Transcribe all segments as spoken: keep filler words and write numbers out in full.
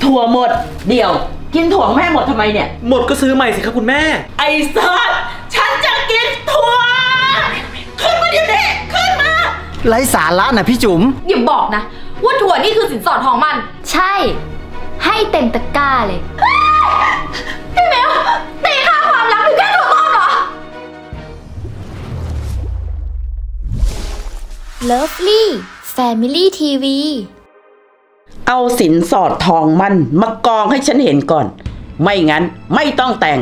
ถั่วหมดเดี๋ยวกินถั่วแม่หมดทำไมเนี่ยหมดก็ซื้อใหม่สิครับคุณแม่ไอ้เซิร์ชฉันจะกินถั่วขึ้นมาเดี๋ยวนี้ขึ้นมาไร้สาระนะพี่จุ๋มอย่าบอกนะว่าถั่วนี่คือสินสอดทองมันใช่ให้เต็มตะกร้าเลยพี่เมลตีค่าความรักอยู่แค่ถั่วต้มเหรอ Lovely Family ที วีเอาสินสอดทองมันมากองให้ฉันเห็นก่อนไม่งั้นไม่ต้องแต่ง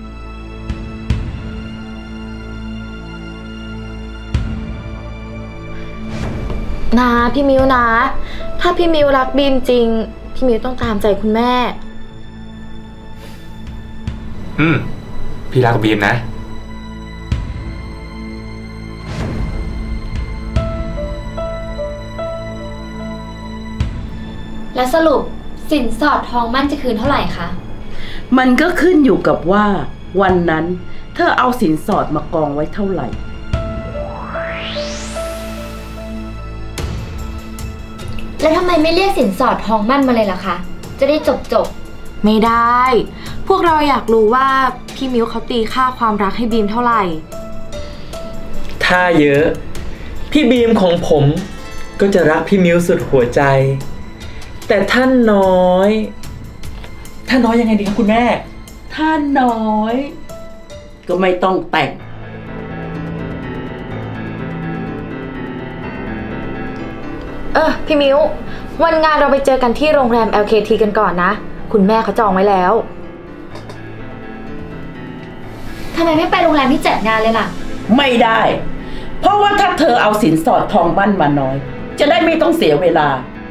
นะพี่มิวนะถ้าพี่มิวรักบีมจริงพี่มิวต้องตามใจคุณแม่อืมพี่รักบีมนะและสรุปสินสอดทองมั่นจะคืนเท่าไหร่คะมันก็ขึ้นอยู่กับว่าวันนั้นเธอเอาสินสอดมากองไว้เท่าไหร่แล้วทำไมไม่เรียกสินสอดทองมั่นมาเลยล่ะคะจะได้จบจบไม่ได้พวกเราอยากรู้ว่าพี่มิวเขาตีค่าความรักให้บีมเท่าไหร่ถ้าเยอะพี่บีมของผมก็จะรักพี่มิวสุดหัวใจแต่ท่านน้อยท่านน้อยยังไงดีครับคุณแม่ท่านน้อยก็ไม่ต้องแต่งเออพี่มิววันงานเราไปเจอกันที่โรงแรม แอล เค ที กันก่อนนะคุณแม่เขาจองไว้แล้วทำไมไม่ไปโรงแรมที่จัดงานเลยล่ะไม่ได้เพราะว่าถ้าเธอเอาสินสอดทองมั่นมาน้อยจะได้ไม่ต้องเสียเวลา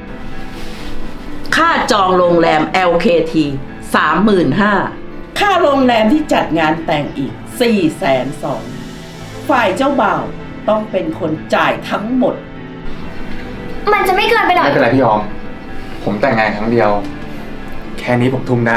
ค่าจองโรงแรม แอล เค ที สามหมื่นห้าค่าโรงแรมที่จัดงานแต่งอีกสี่แสนสองฝ่ายเจ้าบ่าวต้องเป็นคนจ่ายทั้งหมดมันจะไม่เกินไปหน่อยไม่เป็นไรพี่ยอมผมแต่งงานครั้งเดียวแค่นี้ผมทุ่มได้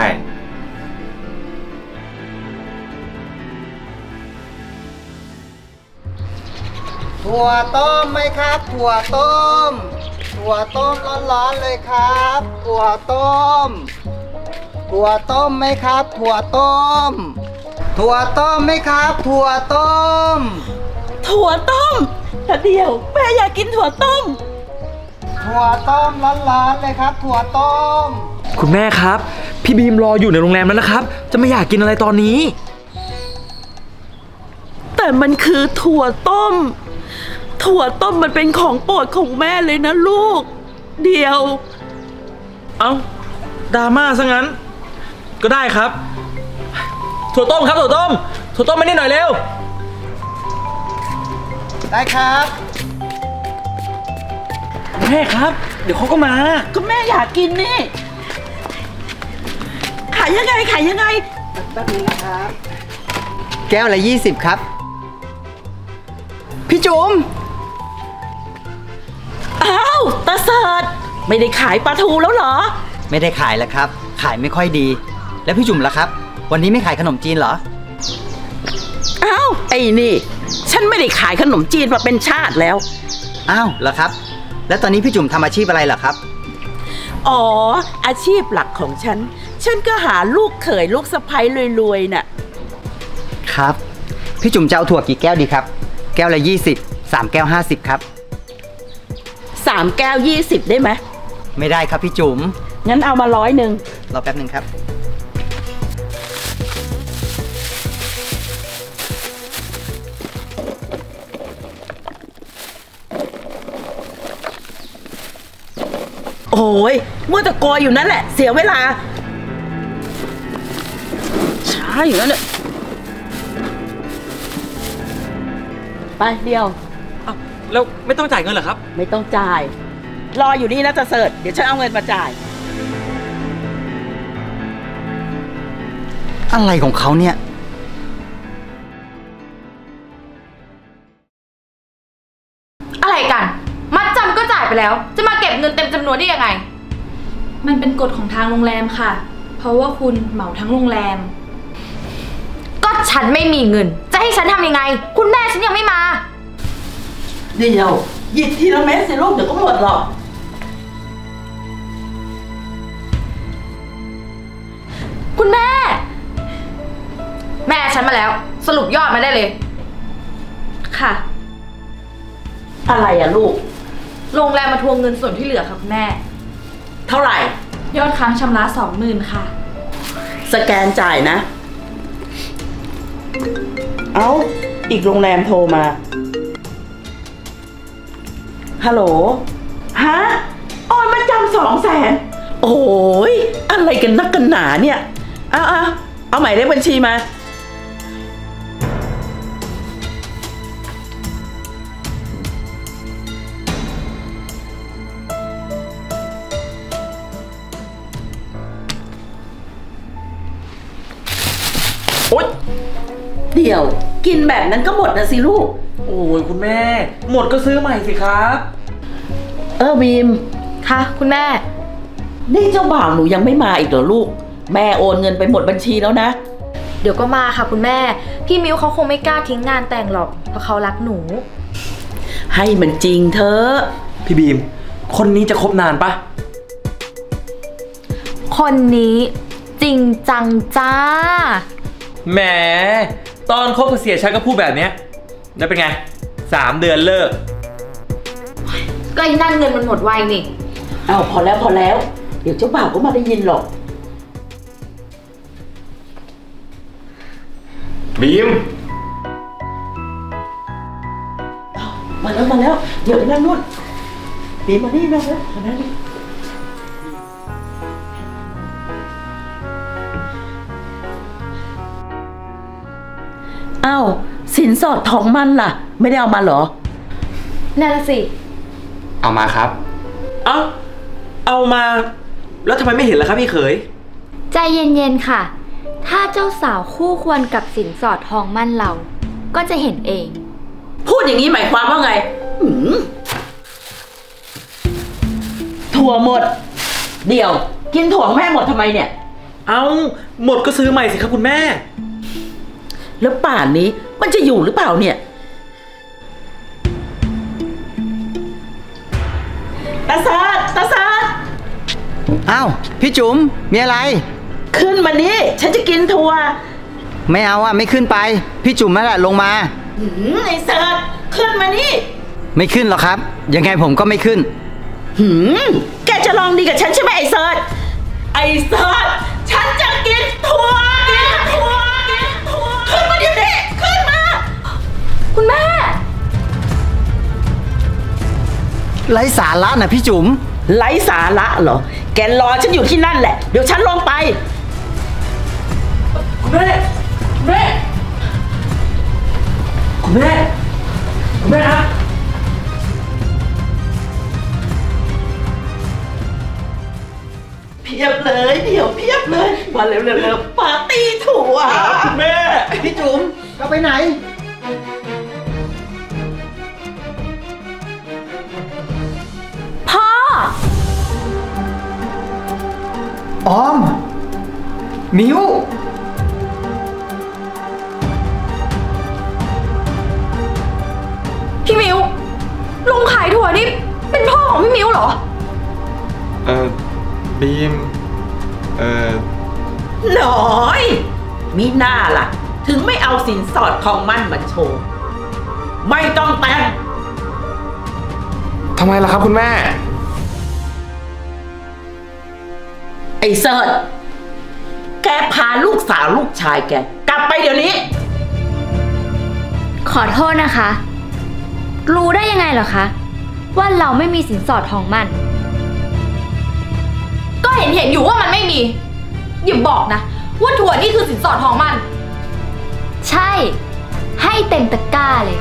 ถั่วต้มไหมครับถั่วต้มถั่วต้มร้อนๆเลยครับถั่วต้มถั่วต้มไหมครับถั่วต้มถั่วต้มไหมครับถั่วต้มถั่วต้มแต่เดียวแม่อยากกินถั่วต้มถั่วต้มร้อนๆเลยครับถั่วต้มคุณแม่ครับพี่บีมรออยู่ในโรงแรมแล้วนะครับจะไม่อยากกินอะไรตอนนี้แต่มันคือถั่วต้มถั่วต้มมันเป็นของโปรดของแม่เลยนะลูกเดียวเอ้าดราม่าซะงั้นก็ได้ครับถั่วต้มครับถั่วต้มถั่วต้มมานี่หน่อยเร็วได้ครับแม่ครับเดี๋ยวเขาก็มาก็แม่อยากกินนี่ขายยังไงขายยังไงแป๊บนึงนะครับแก้วละยี่สิบครับพี่จุ๋มอ้าวตาเสิร์ชไม่ได้ขายปลาทูแล้วเหรอไม่ได้ขายแล้วครับขายไม่ค่อยดีแล้วพี่จุ๋มล่ะครับวันนี้ไม่ขายขนมจีนเหรออ้าวไอ้นี่ฉันไม่ได้ขายขนมจีนมาเป็นชาติแล้วอ้าวเหรอครับแล้วตอนนี้พี่จุ๋มทำอาชีพอะไรเหรอครับอ๋ออาชีพหลักของฉันฉันก็หาลูกเขยลูกสะใภ้รวยๆน่ะครับพี่จุ๋มจะเอาถั่วกี่แก้วดีครับแก้วละยี่สิบสามแก้วห้าสิบครับสามแก้วยี่สิบได้ไหมไม่ได้ครับพี่จุ๋มงั้นเอามาร้อยหนึ่งรอแป๊บหนึ่งครับโอ้ยมัวแต่โกยอยู่นั่นแหละเสียเวลาช้าอยู่นั่นแหละไปเดียวแล้วไม่ต้องจ่ายเงินเหรอครับไม่ต้องจ่ายรออยู่นี่นะจะเสิร์ชเดี๋ยวฉันเอาเงินมาจ่ายอะไรของเขาเนี่ยอะไรกันมัดจำก็จ่ายไปแล้วจะมาเก็บเงินเต็มจำนวนได้ยังไงมันเป็นกฎของทางโรงแรมค่ะเพราะว่าคุณเหมาทั้งโรงแรมก็ฉันไม่มีเงินจะให้ฉันทำยังไงคุณแม่ฉันยังไม่มาเดี๋ยวหยิบทีละเม็ดสิลูกเดี๋ยวก็หมดหรอกฉันมาแล้ว สรุปยอดมาได้เลยค่ะอะไรอะลูกโรงแรมมาทวงเงินส่วนที่เหลือค่ะคุณแม่เท่าไหร่ยอดค้างชำระสองหมื่นค่ะสแกนจ่ายนะเอา้าอีกโรงแรมโทรมาฮัลโหลฮะออนมาจำสองแสนโอ้ยอะไรกันนักกันหนาเนี่ยเอาเอาเอาหมายเลขบัญชีมาโอ๊ยเดี๋ยวกินแบบนั้นก็หมดนะสิลูกโอ้ยคุณแม่หมดก็ซื้อใหม่สิครับเออบีมค่ะคุณแม่นี่เจ้าบ่าวหนูยังไม่มาอีกเหรอลูกแม่โอนเงินไปหมดบัญชีแล้วนะเดี๋ยวก็มาค่ะคุณแม่พี่มิวเขาคงไม่กล้าทิ้งงานแต่งหรอกเพราะเขารักหนูให้มันจริงเถอะพี่บีมคนนี้จะคบนานปะคนนี้จริงจังจ้าแหมตอนคบกับเสียชัดก็พูดแบบเนี้ยแล้วเป็นไงสามเดือนเลิกก็ไอ้นั่นเงินมันหมดไวนี่เอาพอแล้วพอแล้วเดี๋ยวเจ้าบ่าวก็มาได้ยินหรอกบีมมาแล้วมาแล้วเดี๋ยวไปนั่งนู่นบีมมานี่นั่งแล้วมานั่งนี่อ้าวสินสอดทองมั่นล่ะไม่ได้เอามาเหรอนั่นละสิเอามาครับเอ้าเอามาแล้วทำไมไม่เห็นล่ะครับพี่เขยใจเย็นๆค่ะถ้าเจ้าสาวคู่ควรกับสินสอดทองมั่นเราก็จะเห็นเองพูดอย่างนี้หมายความว่าไงถั่วหมดเดี๋ยวกินถั่วแม่หมดทำไมเนี่ยเอาหมดก็ซื้อใหม่สิครับคุณแม่แล้วป่านนี้มันจะอยู่หรือเปล่าเนี่ยตาซาดตาซาดอ้าวพี่จุ๋มมีอะไรขึ้นมานี่ฉันจะกินถั่วไม่เอาอ่ะไม่ขึ้นไปพี่จุ๋มนั่นแหละลงมาหืมไอ้เสิร์ชขึ้นมานี่ไม่ขึ้นหรอกครับยังไงผมก็ไม่ขึ้นหืมแกจะลองดีกับฉันใช่ไหมไอ้เสิร์ชไอ้เสิร์ชฉันจะกินถั่วกินถั่วกินถั่วขึ้นมาเดี๋ยวนี้ขึ้นมาคุณแม่ไร้สาระนะพี่จุ๋มไร้สาระเหรอแกรอฉันอยู่ที่นั่นแหละเดี๋ยวฉันลงไปคุณแม่คุณแม่คุณแม่คุณแม่ครับเพียบเลยเดี๋ยวเพียบเลยมาเร็วๆๆปาร์ตี้ถั่วคุณแม่พี่จุ๋มจะไปไหนพ่อออมมิวพี่มิวลุงขายถั่วนี่เป็นพ่อของพี่มิวเหรอเออบีมเออน้อยมีหน้าล่ะถึงไม่เอาสินสอดทองมั่นมาโชว์ไม่ต้องแต่งทำไมล่ะครับคุณแม่ไอ้เสิร์ชแกพาลูกสาวลูกชายแกกลับไปเดี๋ยวนี้ขอโทษนะคะรู้ได้ยังไงเหรอคะว่าเราไม่มีสินสอดทองมั่นก็เห็นเห็นอยู่ว่ามันไม่มีอย่าบอกนะว่าถั่วนี่คือสินสอดทองมั่นใช่ให้เต็มตะกร้าเลย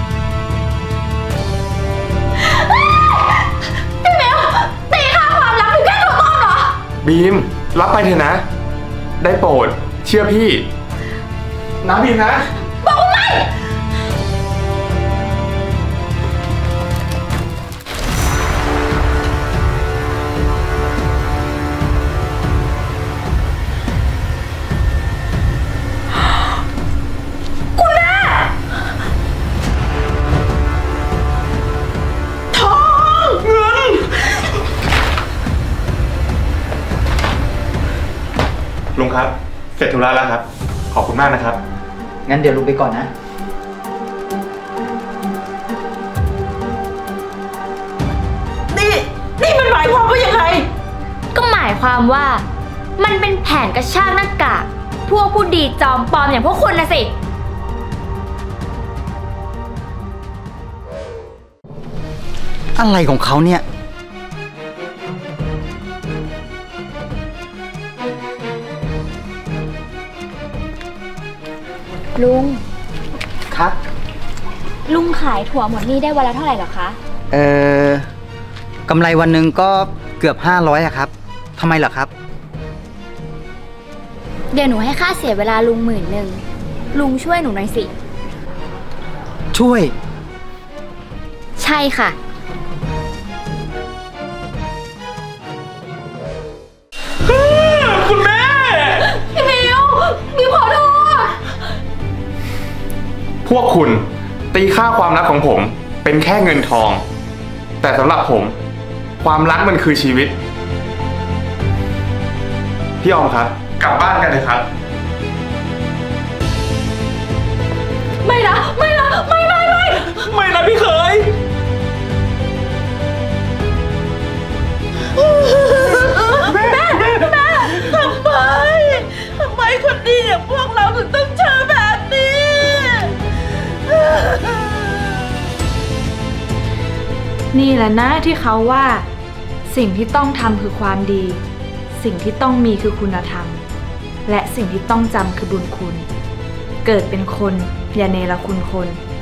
พี่เมลตีค่าความลับอยู่แค่ถั่วต้มเหรอบีมรับไปเถอะนะได้โปรดเชื่อพี่นะบีมนะบอกว่าไม่ลุงครับเสร็จธุระแล้วครับขอบคุณมากนะครับงั้นเดี๋ยวลุงไปก่อนนะนี่นี่มันหมายความว่ายังไงก็หมายความว่ามันเป็นแผนกระชากหน้ากากพวกผู้ดีจอมปลอมอย่างพวกคุณนะสิอะไรของเขาเนี่ยลุงครับลุงขายถั่วหมดนี่ได้วันละเท่าไหร่หรอคะเอ่อกำไรวันหนึ่งก็เกือบห้าร้อยอะครับทำไมเหรอครับเดี๋ยวหนูให้ค่าเสียเวลาลุงหมื่นหนึ่งลุงช่วยหนูหน่อยสิช่วยใช่ค่ะคุณแม่พี่มิวมิวขอโทษพวกคุณตีค่าความรักของผมเป็นแค่เงินทอง แต่สำหรับผมความรักมันคือชีวิตพี่ออมครับกลับบ้านกันเลยครับไม่นะ ไม่นะ ไม่ไม่ไม่ไม่นะพี่เขยแม่แม่ทำไมทำไมคนดีอย่างพวกเราถึงต้องเจอแบบนี้นี่แหละนะที่เขาว่าสิ่งที่ต้องทำคือความดี สิ่งที่ต้องมีคือคุณธรรม และสิ่งที่ต้องจำคือบุญคุณ เกิดเป็นคนอย่าเนรคุณคน